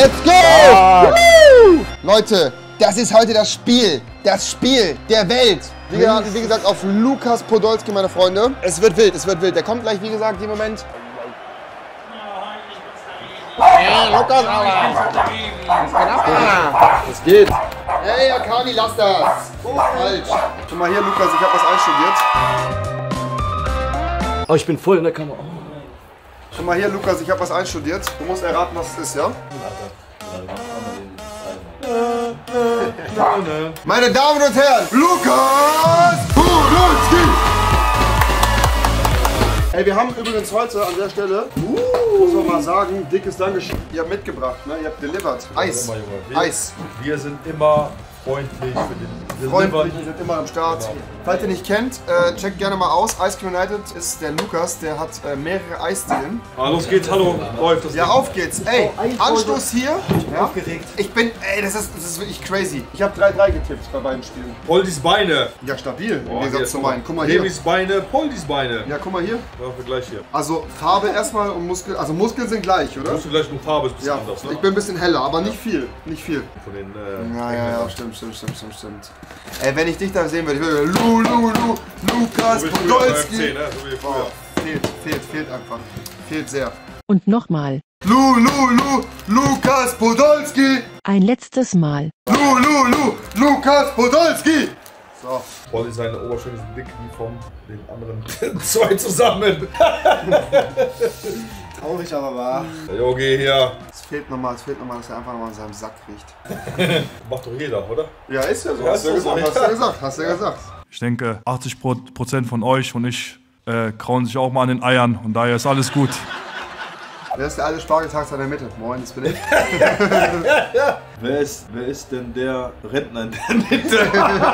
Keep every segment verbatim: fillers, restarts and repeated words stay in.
Let's go! Woo! Leute, das ist heute das Spiel. Das Spiel der Welt. Wie gesagt, wie gesagt, auf Lukas Podolski, meine Freunde. Es wird wild, es wird wild. Der kommt gleich, wie gesagt, im Moment. Hey, Lukas, Alter. Was geht? Hey, Akani, lass das. Falsch. Guck mal hier, Lukas, ich hab was einstudiert. Oh, ich bin voll in der Kamera. Oh. Guck mal hier, Lukas, ich hab was einstudiert. Du musst erraten, was es ist, ja? Meine Damen und Herren, Lukas Podolski! Ey, wir haben übrigens heute an der Stelle, uh, muss man mal sagen, dickes Dankeschön. Ihr habt mitgebracht, ne? Ihr habt delivered. Eis. Wir, Eis. Wir sind immer freundlich für den Freundlich, wir sind immer am Start. Genau. Falls ihr nicht kennt, äh, checkt gerne mal aus. Ice Cream United ist der Lukas, der hat äh, mehrere Eisdielen. Ah, los geht's, hallo, läuft das. Ja, auf geht's. Ey, Anstoß hier. Ja. Aufgeregt. Ich bin, ey, das ist, das ist wirklich crazy. Ich habe drei drei getippt bei beiden Spielen. Poldis Beine. Ja, stabil, im Boah, Gegensatz zu meinen. Guck mal hier. Levis Beine, Poldis Beine. Ja, guck mal hier. Ja, wir gleich hier. Also Farbe erstmal und Muskeln, also Muskeln sind gleich, oder? Musst du gleich nur Farbe, ist ein bisschen Ja, anders, ne? ich bin ein bisschen heller, aber nicht viel, nicht viel. Von den, äh, Ja, ja, ja, stimmt, stimmt, stimmt, stimmt, stimmt. Ey, wenn ich dich da sehen würde, ich würde Lu, Lu, Lu, Lukas so wie früher beim F C, Podolski. ne? So wie früher. Oh, fehlt, fehlt, fehlt einfach. Fehlt sehr. Und nochmal. Lu, Lu, Lu, Lukas Podolski. Ein letztes Mal. Lu, Lu, Lu, Lukas Podolski. So. Poldi, seine Oberschenkel sind dick wie von den anderen zwei zusammen. Traurig, aber wahr. Der Yogi hier. Es fehlt nochmal, es fehlt nochmal, dass er einfach nochmal in seinem Sack riecht. Macht doch jeder, oder? Ja, ist ja so. Ja, Hast du ja ist so, gesagt, hast du ja gesagt, hast du ja gesagt. Ich denke, achtzig Prozent von euch und ich äh, krauen sich auch mal an den Eiern und daher ist alles gut. Wer ist der alte Spargeltags in der Mitte? Moin, das bin ich. Wer ist, wer ist denn der Rentner in der Mitte?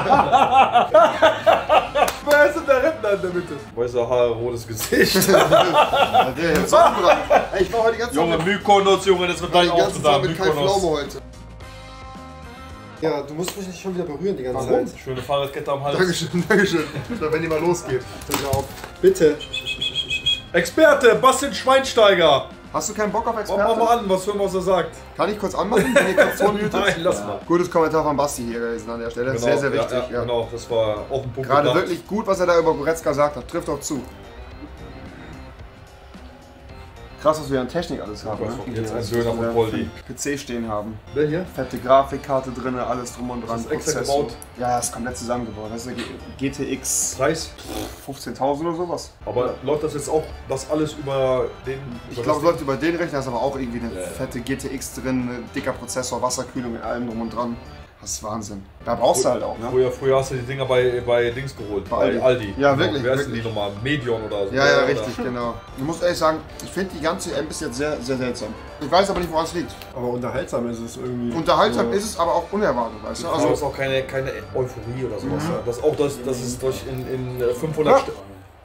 Wer ist denn der Rentner in der Mitte? Weißer Haare, rotes Gesicht. Der jetzt auch dran. Ey, ich war heute die ganze Zeit Junge, mit, Mykonos, Junge, das wird die gleich ganze Zeit aufgetan. mit Kai Mykonos. Pflaume heute. Ja, du musst mich nicht schon wieder berühren die ganze Warum? Zeit. Schöne Fahrradkette am Hals. Dankeschön, Dankeschön. Na, wenn die mal losgeht. Hör auf. Bitte. Experte, Bastian Schweinsteiger. Hast du keinen Bock auf Mach Experten? mal an, was hören, was er sagt. Kann ich kurz anmachen, wenn ihr kurz zwei Minuten? Nein, lass mal. Gutes Kommentar von Basti hier gewesen an der Stelle. Genau, sehr, sehr ja, wichtig. Ja, Ja. Genau, das war auch ein Punkt. Gerade gedacht. wirklich gut, was er da über Goretzka gesagt hat. Trifft auch zu. Krass, was wir an Technik alles haben. Was, Ne? jetzt ein Döner von Poldi. P C stehen haben. Wer hier? Fette Grafikkarte drin, alles drum und dran. Das ist extra Prozessor. gebaut? Ja, das ist komplett zusammengebaut. Das ist der G T X Preis? fünfzehntausend oder sowas. Aber läuft das jetzt auch, das alles über den... Ich glaube, es läuft über den Rechner, ist aber auch irgendwie eine fette G T X drin, ein dicker Prozessor, Wasserkühlung mit allem drum und dran. Das ist Wahnsinn. Da brauchst du halt auch, ne? Früher, früher hast du die Dinger bei, bei Dings geholt, Bei bei Aldi. Aldi. Ja, Genau. wirklich, Wer ist denn wirklich. die nochmal? Medion oder so? Ja, ja, Oder- richtig, genau. Ich muss ehrlich sagen, ich finde die ganze M bis jetzt sehr, sehr seltsam. Ich weiß aber nicht, woran es liegt. Aber unterhaltsam ist es irgendwie. Unterhaltsam ist es, aber auch unerwartet, weißt du? Also Also, ist auch keine, keine Euphorie oder sowas. Ja. Das auch das, das ist durch in, in fünfhundert St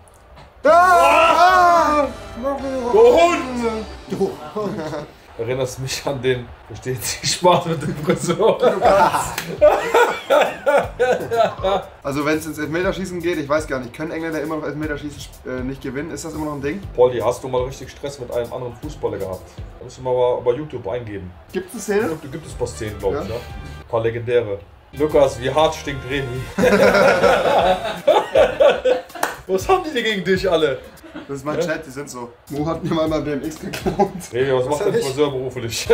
ah! Du Hund! Erinnerst mich an den, versteht sich Spaß mit dem Friseur. Also wenn es ins Elfmeterschießen geht, ich weiß gar nicht, können Engländer immer noch Elfmeterschießen äh, nicht gewinnen? Ist das immer noch ein Ding? Poldi, hast du mal richtig Stress mit einem anderen Fußballer gehabt? Da musst du mal bei YouTube eingeben. Gibt es eine Szene? Da gibt es ein paar Szenen, glaube ich, Ja. ja. Ein paar legendäre. Lukas, wie hart stinkt Remi? Was haben die denn gegen dich alle? Das ist mein Chat, die sind so. Mo hat mir mal mein B M X geklaut. Remi, was macht dein Friseur beruflich?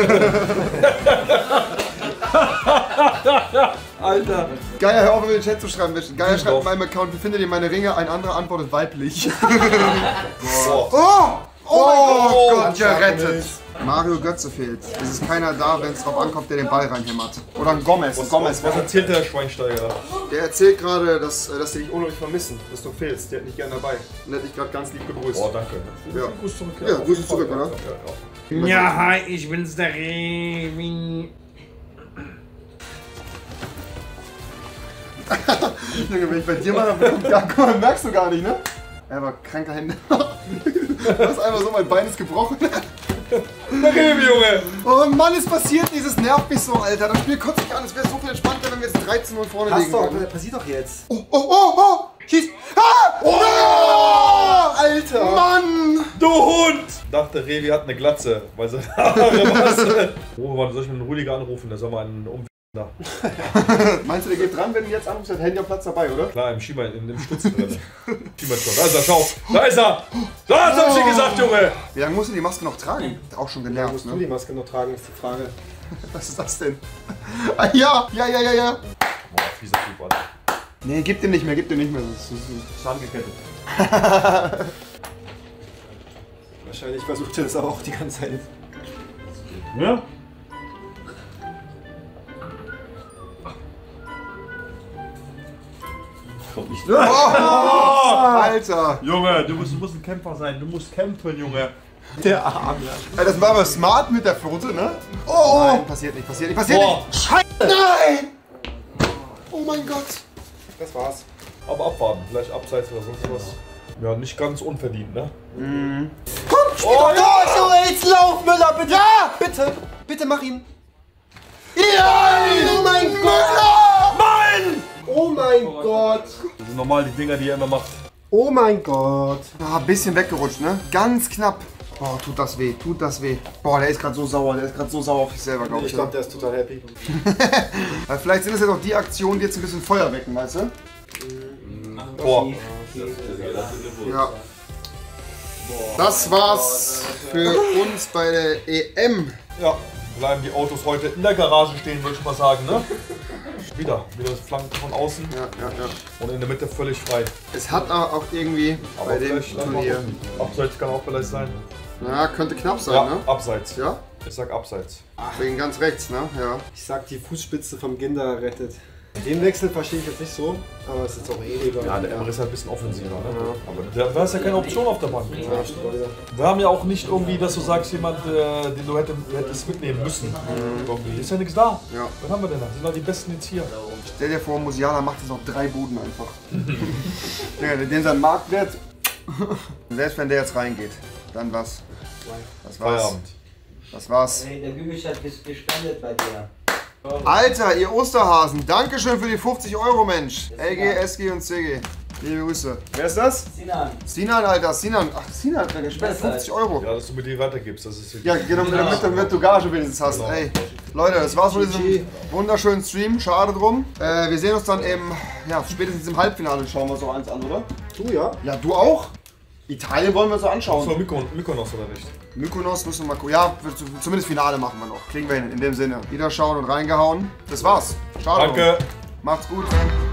Alter. Geier, hör auf, in den Chat zu schreiben. Geier Ich schreibt drauf. in meinem Account, wie findet ihr meine Ringe? Ein anderer antwortet weiblich. Boah. Oh! Oh, Oh, Gott, gerettet! Mario Götze fehlt. Es ist keiner da, wenn es drauf ankommt, der den Ball reinhämmert. Oder ein Gomez. Ein Was, Gomez. was, was erzählt der Schweinsteiger? Der erzählt gerade, dass, dass die dich unruhig vermissen, dass du fehlst. Der hat nicht gern dabei. Und der hat dich gerade ganz lieb gegrüßt. Boah, danke. Ja. Gruß zurück. Ja, Grüße zurück, oder? Ja, ja. Ja, hi, ich bin's der Remi. Junge, wenn ich bei dir mache, ja, guck mal, merkst du gar nicht, ne? Er war kranker Hände. Das ist einfach so, mein Bein ist gebrochen. Remi, Junge! Oh Mann, es passiert, dieses nervt mich so, Alter. Das Spiel kotzt mich an, es wäre so viel entspannter, wenn wir jetzt dreizehn null vorne liegen würden. passiert doch jetzt. Oh, oh, oh, oh! Schieß! Ah! Oh! Alter! Mann! Du Hund! dachte, Revi hat eine Glatze, weil seine Haare was. Oh, wann soll ich mit einem Rüdiger anrufen? Der soll mal einen um. Da. Meinst du, der geht dran, wenn du jetzt anrufst, hat Handy am Platz dabei, oder? Klar, im Schieber, in dem Stützen drin. Schieberton. Da ist er, schau. Da ist er. Da hab ich dir gesagt, Junge. Wie lange musst du die Maske noch tragen? Auch schon genervt, Musst ne? du die Maske noch tragen, ist die Frage. Was ist das denn? Ah, ja, ja, ja, ja, ja. Boah, fieser Typ, Alter. Nee, gib den nicht mehr, gib den nicht mehr. Das ist Zahngekettet. Wahrscheinlich versucht er das auch die ganze Zeit. Ja? oh, Alter! Junge, du musst, du musst ein Kämpfer sein. Du musst kämpfen, Junge. Der Arm, ja. Ey, das war aber smart mit der Pfote, ne? Oh! Nein, passiert nicht, passiert nicht, passiert Boah. nicht! Scheiße! Nein! Oh mein Gott! Das war's. Aber abwarten, vielleicht abseits oder sonst was. Ja, nicht ganz unverdient, ne? Mhm. Komm, spiel oh, doch so, jetzt lauf, Müller, bitte! Ja! Bitte, bitte mach ihn! Ja! Oh mein Gott! Mann! Oh mein Gott! Das sind normal die Dinger, die er immer macht. Oh mein Gott! Ah, ein bisschen weggerutscht, ne? Ganz knapp. Oh, tut das weh, tut das weh. Boah, der ist gerade so sauer, der ist gerade so sauer auf sich selber, glaube ich. Ich glaube, der ist total happy. Weil vielleicht sind das ja doch die Aktionen, die jetzt ein bisschen Feuer wecken, weißt du? Boah. Ja. Das war's für uns bei der E M. Ja, bleiben die Autos heute in der Garage stehen, würde ich mal sagen, ne? Wieder, wieder das Flanken von außen Ja, ja, ja. und in der Mitte völlig frei. Es hat aber auch irgendwie Aber bei dem vielleicht einfach Turnier. gucken. Abseits kann auch vielleicht sein. Na, könnte knapp sein, Ja, ne? abseits. Ja? Ich sag abseits. Wegen ganz rechts, ne? Ja. Ich sag, die Fußspitze vom Ginder rettet. Den Wechsel verstehe ich jetzt nicht so, aber es ist jetzt auch eh egal. Ja, der Emre ist halt ein bisschen offensiver, ne? Aber da da ist ja keine Option auf der Bank. Ja, stimmt auch wieder. Wir haben ja auch nicht irgendwie, dass du sagst, jemand, äh, den du hätte, hättest mitnehmen müssen. Irgendwie. Ist ja nichts da. Ja. Was haben wir denn da? Sind doch die Besten jetzt hier. Stell dir vor, Musiala macht jetzt noch drei Buden einfach. Ja, den sein Marktwert. Selbst wenn der jetzt reingeht, dann was? Das war's. Feierabend. Das war's. Hey, der Gübisch hat ges- gespendet bei dir. Alter, ihr Osterhasen, Dankeschön für die fünfzig Euro, Mensch. L G, S G und C G. Liebe Grüße. Wer ist das? Sinan. Sinan, Alter, Sinan. Ach, Sinan hat mir gespendet, fünfzig Euro. Ja, dass du mir die weitergibst, das ist Ja, genau, damit, damit du Gage wenigstens hast. Genau. Ey, Leute, das war's von diesem wunderschönen Stream. Schade drum. Äh, wir sehen uns dann im, ja, spätestens im Halbfinale. Schauen wir uns auch eins an, oder? Du ja? Ja, du auch? Italien wollen wir uns so So, anschauen. Mykon, Mykonos oder nicht? Mykonos müssen wir mal gucken. Ja, wir- zumindest Finale machen wir noch. Kriegen wir hin, in dem Sinne. Wiederschauen und reingehauen. Das war's. Schade drum. Danke. Macht's gut.